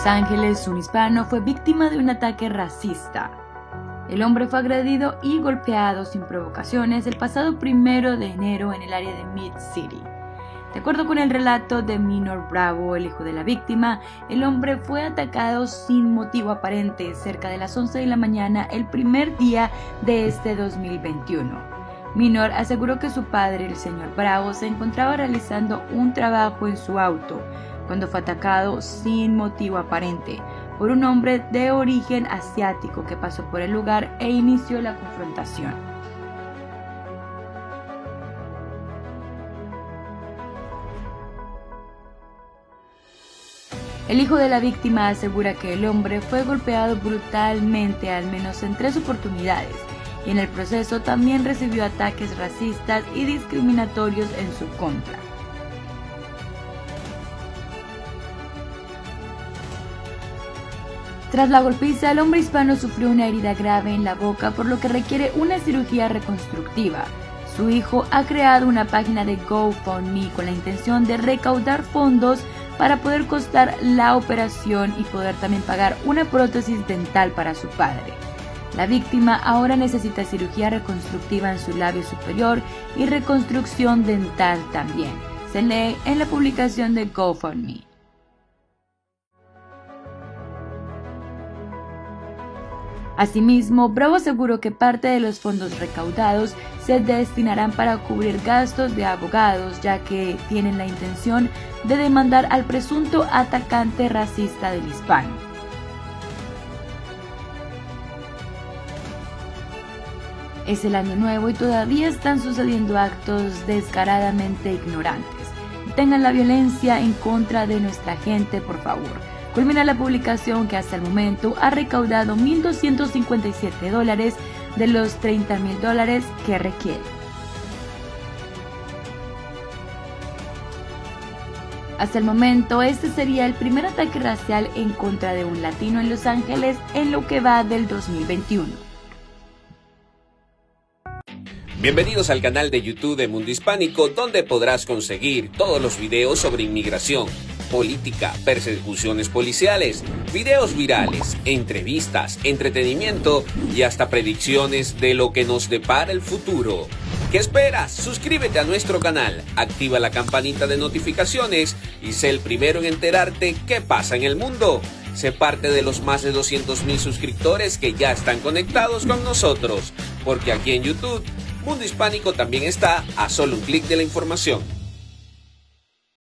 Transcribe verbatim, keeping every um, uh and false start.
Los Ángeles, un hispano fue víctima de un ataque racista. El hombre fue agredido y golpeado sin provocaciones el pasado primero de enero en el área de Mid-City. De acuerdo con el relato de Minor Bravo, el hijo de la víctima, el hombre fue atacado sin motivo aparente cerca de las once de la mañana el primer día de este dos mil veintiuno. Minor aseguró que su padre, el señor Bravo, se encontraba realizando un trabajo en su auto cuando fue atacado sin motivo aparente por un hombre de origen asiático que pasó por el lugar e inició la confrontación. El hijo de la víctima asegura que el hombre fue golpeado brutalmente al menos en tres oportunidades y en el proceso también recibió ataques racistas y discriminatorios en su contra. Tras la golpiza, el hombre hispano sufrió una herida grave en la boca, por lo que requiere una cirugía reconstructiva. Su hijo ha creado una página de GoFundMe con la intención de recaudar fondos para poder costar la operación y poder también pagar una prótesis dental para su padre. La víctima ahora necesita cirugía reconstructiva en su labio superior y reconstrucción dental también. Se lee en la publicación de GoFundMe. Asimismo, Bravo aseguró que parte de los fondos recaudados se destinarán para cubrir gastos de abogados, ya que tienen la intención de demandar al presunto atacante racista del hispano. Es el año nuevo y todavía están sucediendo actos descaradamente ignorantes. Detengan la violencia en contra de nuestra gente, por favor. Culmina la publicación que hasta el momento ha recaudado mil doscientos cincuenta y siete dólares de los treinta mil dólares que requiere. Hasta el momento, este sería el primer ataque racial en contra de un latino en Los Ángeles en lo que va del dos mil veintiuno. Bienvenidos al canal de YouTube de Mundo Hispánico, donde podrás conseguir todos los videos sobre inmigración, política, persecuciones policiales, videos virales, entrevistas, entretenimiento y hasta predicciones de lo que nos depara el futuro. ¿Qué esperas? Suscríbete a nuestro canal, activa la campanita de notificaciones y sé el primero en enterarte qué pasa en el mundo. Sé parte de los más de doscientos mil suscriptores que ya están conectados con nosotros, porque aquí en YouTube, Mundo Hispánico también está a solo un clic de la información.